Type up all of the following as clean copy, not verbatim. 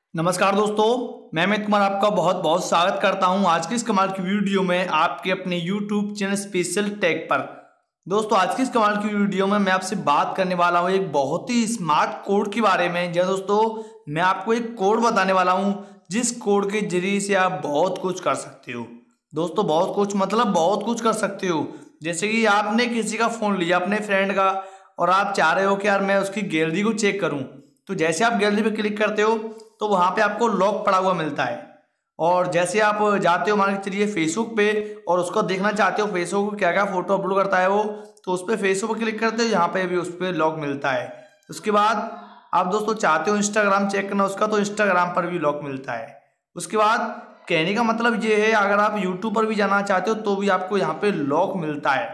नमस्कार दोस्तों, मैं अमित कुमार आपका बहुत बहुत स्वागत करता हूं आज की इस कमाल की वीडियो में आपके अपने YouTube चैनल स्पेशल टैग पर। दोस्तों आज की इस कमाल की वीडियो में मैं आपसे बात करने वाला हूं एक बहुत ही स्मार्ट कोड के बारे में। जी दोस्तों, मैं आपको एक कोड बताने वाला हूं जिस कोड के जरिए से आप बहुत कुछ कर सकते हो। दोस्तों बहुत कुछ मतलब बहुत कुछ कर सकते हो। जैसे कि आपने किसी का फ़ोन लिया अपने फ्रेंड का और आप चाह रहे हो कि यार मैं उसकी गैलरी को चेक करूँ, तो जैसे आप गैलरी पे क्लिक करते हो तो वहाँ पे आपको लॉक पड़ा हुआ मिलता है। और जैसे आप जाते हो मान के चलिए फेसबुक पे और उसको देखना चाहते हो फेसबुक क्या क्या फोटो अपलोड करता है वो, तो उस पर फेसबुक पर क्लिक करते हो, यहाँ पे भी उस पर लॉक मिलता है। उसके बाद आप दोस्तों चाहते हो इंस्टाग्राम चेक करना उसका, तो इंस्टाग्राम पर भी लॉक मिलता है। उसके बाद कहने का मतलब ये है अगर आप यूट्यूब पर भी जाना चाहते हो तो भी आपको यहाँ पे लॉक मिलता है।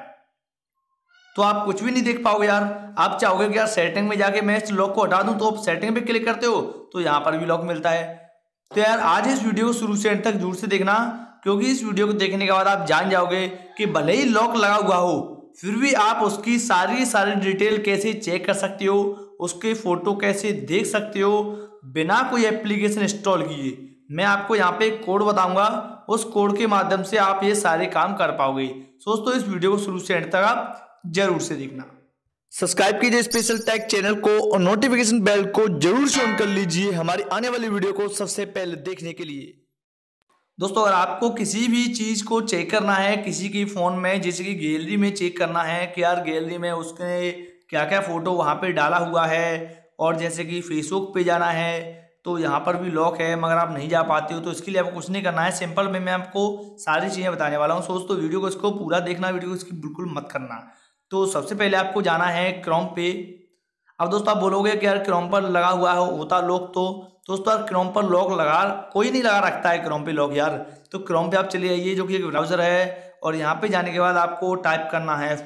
तो आप कुछ भी नहीं देख पाओगे यार। आप चाहोगे कि यार सेटिंग में जाके मैं इस लॉक को हटा दूं, तो आप सेटिंग पे क्लिक करते हो तो यहाँ पर भी लॉक मिलता है। तो यार आज इस वीडियो को शुरू से अंत तक जरूर से देखना, क्योंकि इस वीडियो को देखने के बाद आप जान जाओगे कि भले ही लॉक लगा हुआ हो फिर भी आप उसकी सारी डिटेल कैसे चेक कर सकते हो, उसके फोटो कैसे देख सकते हो बिना कोई एप्लीकेशन इंस्टॉल किए। मैं आपको यहाँ पे एक कोड बताऊंगा, उस कोड के माध्यम से आप ये सारे काम कर पाओगे। दोस्तों इस वीडियो को शुरू से अंत तक आप जरूर से देखना। सब्सक्राइब कीजिए स्पेशल टैग चैनल को और नोटिफिकेशन बेल को जरूर से ऑन कर लीजिए हमारी आने वाली वीडियो को सबसे पहले देखने के लिए। दोस्तों अगर आपको किसी भी चीज़ को चेक करना है किसी की फ़ोन में, जैसे कि गैलरी में चेक करना है कि यार गैलरी में उसने क्या क्या फ़ोटो वहाँ पे डाला हुआ है, और जैसे कि फेसबुक पे जाना है तो यहाँ पर भी लॉक है मगर आप नहीं जा पाते हो, तो इसके लिए आपको कुछ नहीं करना है। सिंपल में मैं आपको सारी चीज़ें बताने वाला हूँ। दोस्तों वीडियो को इसको पूरा देखना, वीडियो को इसकी बिल्कुल मत करना। तो सबसे पहले आपको जाना है क्रोम पे। अब दोस्तों आप बोलोगे कि यार क्रोम पर लगा हुआ है होता लॉक, तो दोस्तों यार क्रोम पर लॉक लगा कोई नहीं लगा रखता है क्रोम पे लॉक यार। तो क्रोम पे आप चले आइए जो कि एक ब्राउज़र है, और यहाँ पे जाने के बाद आपको टाइप करना है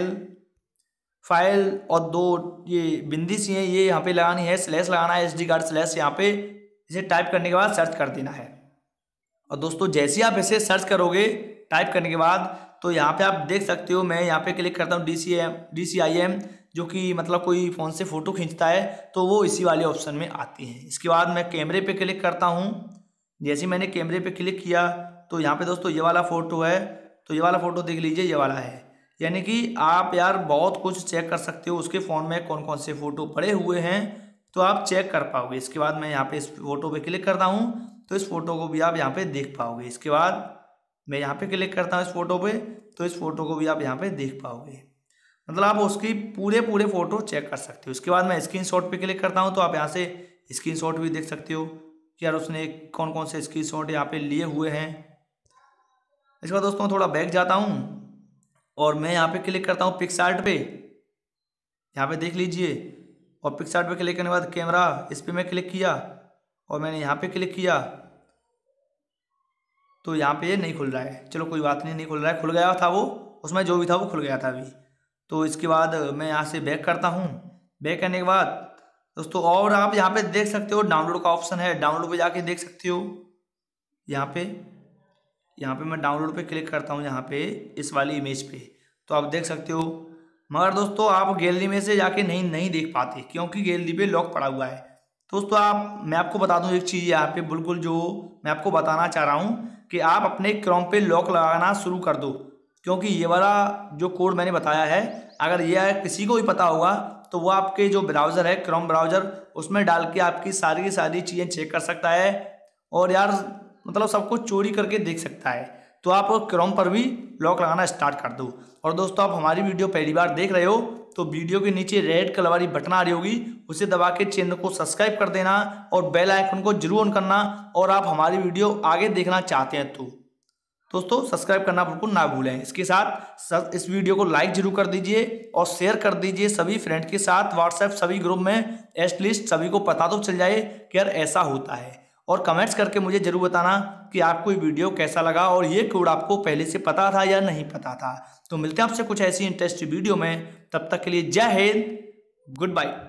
फाइल और दो ये बिंदी सी है ये यहाँ पे लगानी है, स्लैश लगाना है, SD कार्ड स्लैश यहाँ पे। इसे टाइप करने के बाद सर्च कर देना है। और दोस्तों जैसे ही आप इसे सर्च करोगे टाइप करने के बाद, तो यहाँ पे आप देख सकते हो मैं यहाँ पे क्लिक करता हूँ DCIM, जो कि मतलब कोई फ़ोन से फ़ोटो खींचता है तो वो इसी वाले ऑप्शन में आती है। इसके बाद मैं कैमरे पे क्लिक करता हूँ। जैसे ही मैंने कैमरे पे क्लिक किया तो यहाँ पे दोस्तों ये वाला फ़ोटो है, तो ये वाला फ़ोटो देख लीजिए, ये वाला है। यानी कि आप यार बहुत कुछ चेक कर सकते हो उसके फ़ोन में कौन कौन से फ़ोटो पड़े हुए हैं, तो आप चेक कर पाओगे। इसके बाद मैं यहाँ पे इस फोटो पे क्लिक करता हूँ तो इस फोटो को भी आप यहाँ पे देख पाओगे। इसके बाद मैं यहाँ पे क्लिक करता हूँ इस फोटो पे, तो इस फोटो को भी आप यहाँ पे देख पाओगे। मतलब आप उसकी पूरे फोटो चेक कर सकते हो। इसके बाद मैं स्क्रीनशॉट पे क्लिक करता हूँ तो आप यहाँ से स्क्रीनशॉट भी देख सकते हो कि यार उसने कौन कौन से स्क्रीनशॉट यहाँ पे लिए हुए हैं। इसके बाद दोस्तों थोड़ा बैक जाता हूँ और मैं यहाँ पे क्लिक करता हूँ पिक्सआर्ट पे, यहाँ पे देख लीजिए। और पिक्सआर्ट पे क्लिक करने के बाद कैमरा, इस पर मैं क्लिक किया और मैंने यहाँ पे क्लिक किया तो यहाँ पे ये नहीं खुल रहा है। चलो कोई बात नहीं, नहीं खुल रहा है, खुल गया था वो, उसमें जो भी था वो खुल गया था अभी। तो इसके बाद मैं यहाँ से बैक करता हूँ। बैक करने के बाद दोस्तों और आप यहाँ पे देख सकते हो डाउनलोड का ऑप्शन है, डाउनलोड पे जाके देख सकते हो। यहाँ पे मैं डाउनलोड पे क्लिक करता हूँ, यहाँ पे इस वाली इमेज पे, तो आप देख सकते हो। मगर दोस्तों आप गैलरी में से जाके नहीं देख पाते क्योंकि गैलरी पे लॉक पड़ा हुआ है। दोस्तों मैं आपको बता दूं एक चीज़ यहाँ पे बिल्कुल जो मैं आपको बताना चाह रहा हूँ कि आप अपने क्रोम पे लॉक लगाना शुरू कर दो, क्योंकि ये वाला जो कोड मैंने बताया है अगर ये किसी को भी पता होगा तो वो आपके जो ब्राउज़र है क्रोम ब्राउज़र उसमें डाल के आपकी सारी चीज़ें चेक कर सकता है और यार मतलब सब कुछ चोरी करके देख सकता है। तो आप क्रोम पर भी लॉक लगाना स्टार्ट कर दो। और दोस्तों आप हमारी वीडियो पहली बार देख रहे हो तो वीडियो के नीचे रेड कलर वाली बटन आ रही होगी, उसे दबा के चैनल को सब्सक्राइब कर देना और बेल आइकन को जरूर ऑन करना। और आप हमारी वीडियो आगे देखना चाहते हैं तो दोस्तों सब्सक्राइब करना बिल्कुल ना भूलें। इसके साथ इस वीडियो को लाइक जरूर कर दीजिए और शेयर कर दीजिए सभी फ्रेंड के साथ, व्हाट्सएप सभी ग्रुप में, एटलीस्ट सभी को पता तो चल जाए कि यार ऐसा होता है। और कमेंट्स करके मुझे जरूर बताना कि आपको ये वीडियो कैसा लगा और ये कोड आपको पहले से पता था या नहीं पता था। तो मिलते हैं आपसे कुछ ऐसी इंटरेस्टिंग वीडियो में, तब तक के लिए जय हिंद, गुड बाय।